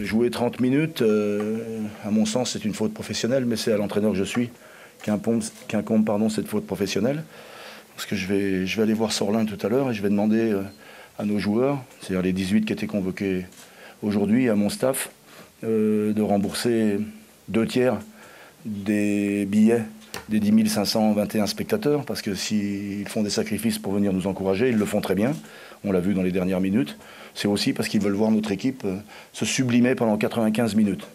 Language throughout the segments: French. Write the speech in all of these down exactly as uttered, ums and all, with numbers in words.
Jouer trente minutes, euh, à mon sens, c'est une faute professionnelle, mais c'est à l'entraîneur que je suis qu'incombe, qu'incombe pardon, cette faute professionnelle. Parce que je vais, je vais aller voir Sorlin tout à l'heure et je vais demander euh, à nos joueurs, c'est-à-dire les dix-huit qui étaient convoqués aujourd'hui, à mon staff, euh, de rembourser deux tiers des billets des dix mille cinq cent vingt et un spectateurs, parce que s'ils font des sacrifices pour venir nous encourager, ils le font très bien, on l'a vu dans les dernières minutes, c'est aussi parce qu'ils veulent voir notre équipe euh, se sublimer pendant quatre-vingt-quinze minutes.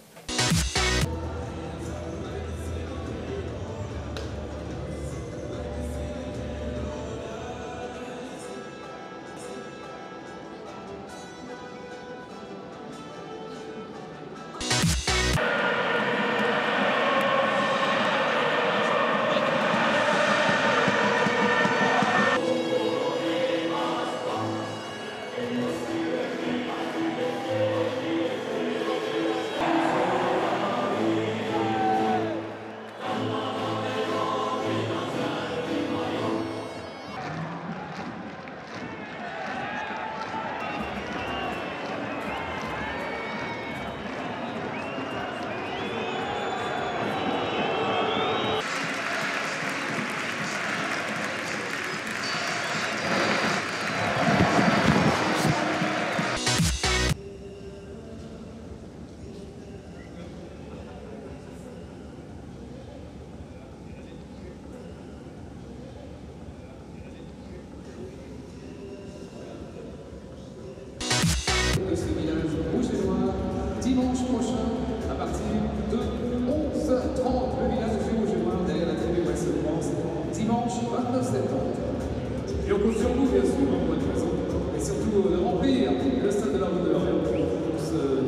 De ce village rouge et noir, dimanche prochain, à partir de onze heures trente, le village rouge et noir derrière la tribune Ouest de France, dimanche vingt-neuf septembre. Et on compte sur vous, bien sûr, en bonne façon, et surtout de remplir le stade de la Route de l'Orient pour ce...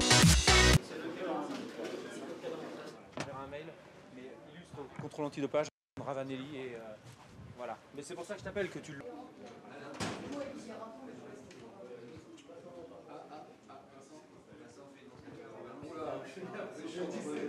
un mail, mais illustre au contrôle antidopage, Ravanelli, et euh, voilà. Mais c'est pour ça que je t'appelle, que tu le... Je dis